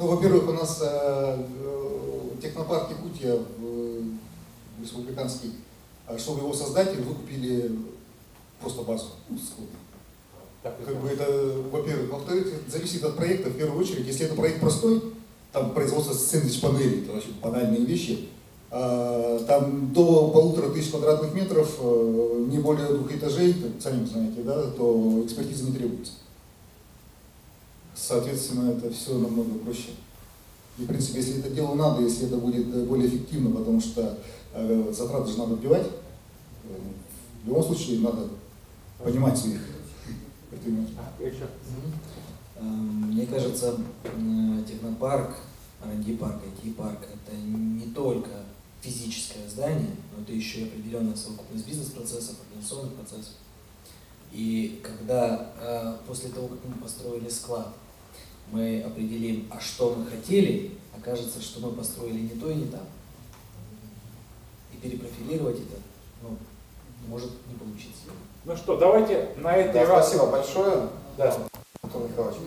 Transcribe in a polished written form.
Ну, во-первых, у нас технопарк Якутия республиканский, чтобы его создать, выкупили просто базу. Как бы это, во-первых. Во-вторых, зависит от проекта в первую очередь. Если это проект простой, там производство сэндвич-панелей, это вообще банальные вещи, там до 1500 квадратных метров, не более 2 этажей, сами знаете, да, то экспертиза не требуется. Соответственно, это все намного проще. И, в принципе, если это дело надо, если это будет более эффективно, потому что затраты же надо отбивать, в любом случае надо понимать своих предпринимателей. Мне кажется, технопарк, R&D парк, IT-парк – это не только физическое здание, но это еще и определенная совокупность бизнес-процессов, организационных процессов. И когда после того, как мы построили склад, мы определим, а что мы хотели, окажется, что мы построили не то и не там. И перепрофилировать это, может не получиться. Ну что, давайте на этой Спасибо большое, Да. Антон Михайлович.